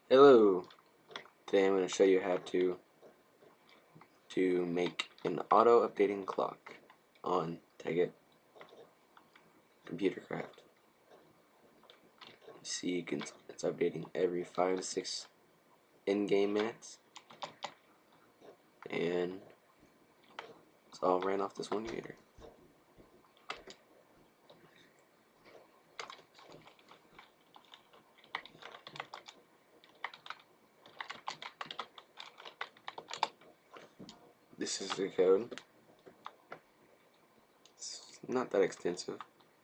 Hello! Today I'm going to show you how to make an auto-updating clock on Tekkit Computer Craft. You see it's updating every 5 to 6 in-game minutes, and it's all ran off this one computer. This is the code. It's not that extensive.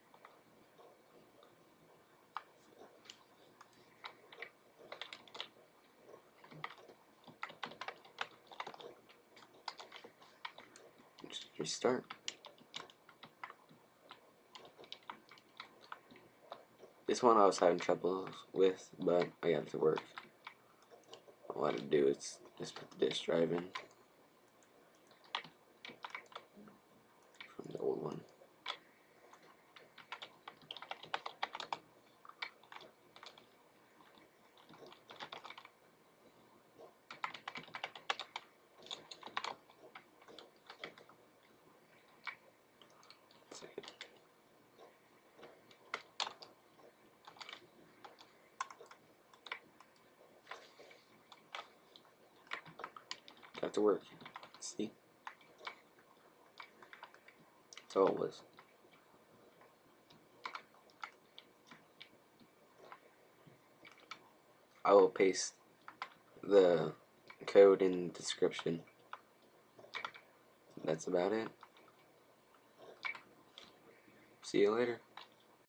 Just restart. This one I was having trouble with, but I got it to work. All I had to do is just put the disk drive in from the old one. Got to work. See? That's all it was. I will paste the code in the description. That's about it. See you later.